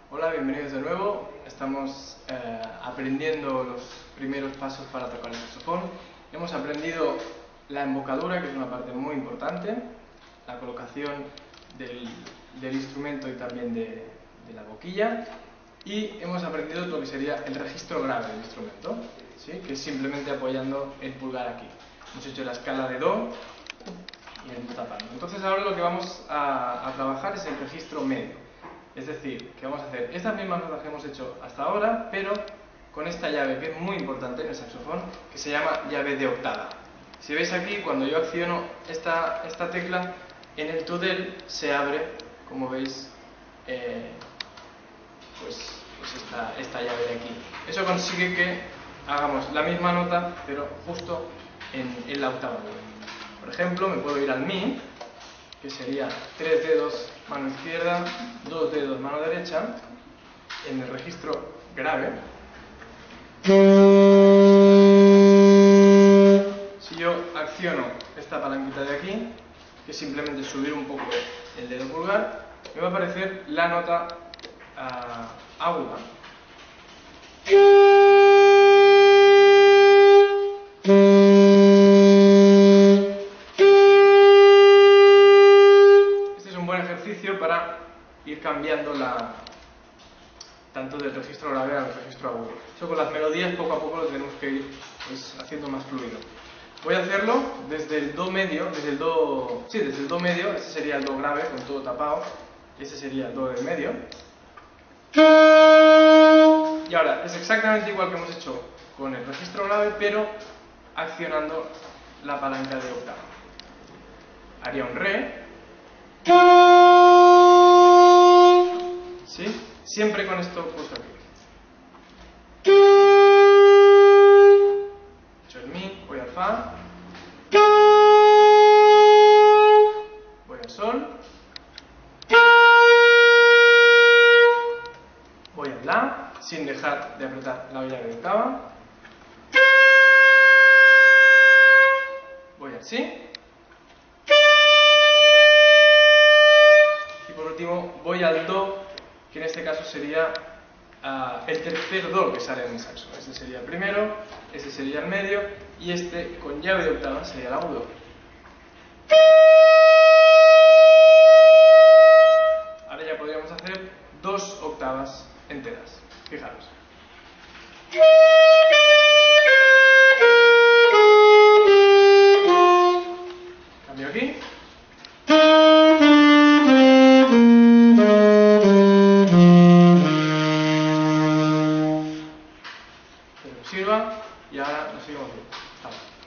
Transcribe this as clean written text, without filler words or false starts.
Hola, bienvenidos de nuevo. Estamos aprendiendo los primeros pasos para tocar el saxofón. Hemos aprendido la embocadura, que es una parte muy importante, la colocación del instrumento y también de la boquilla, y hemos aprendido lo que sería el registro grave del instrumento, ¿sí? Que es simplemente apoyando el pulgar aquí. Hemos hecho la escala de Do y el Do tapando. Entonces ahora lo que vamos a trabajar es el registro medio. Es decir, que vamos a hacer estas mismas notas que hemos hecho hasta ahora, pero con esta llave que es muy importante en el saxofón, que se llama llave de octava. Si veis aquí, cuando yo acciono esta tecla, en el tudel se abre, como veis, esta llave de aquí. Eso consigue que hagamos la misma nota, pero justo en la octava. Por ejemplo, me puedo ir al Mi, que sería 3 dedos mano izquierda, 2 dedos mano derecha, en el registro grave. Si yo acciono esta palanquita de aquí, que es simplemente subir un poco el dedo pulgar, me va a aparecer la nota aguda. Para ir cambiando tanto del registro grave al registro agudo. Eso con las melodías poco a poco lo tenemos que ir haciendo más fluido. Voy a hacerlo desde el Do medio, desde el Do medio, este sería el Do grave con todo tapado, este sería el Do del medio. Y ahora es exactamente igual que hemos hecho con el registro grave, pero accionando la palanca de octava. Haría un Re. ¿Sí? Siempre con esto puesto aquí. He hecho el Mi, voy al Fa, voy al Sol, voy al La, sin dejar de apretar la llave de octava, voy al Si, y por último voy al Do, que en este caso sería el tercer Do que sale en el saxo. Este sería el primero, este sería el medio, y este con llave de octava sería el agudo. Ahora ya podríamos hacer 2 octavas enteras. Fijaros. Cambio aquí. Sirva, y ahora nos seguimos viendo. Hasta ahora.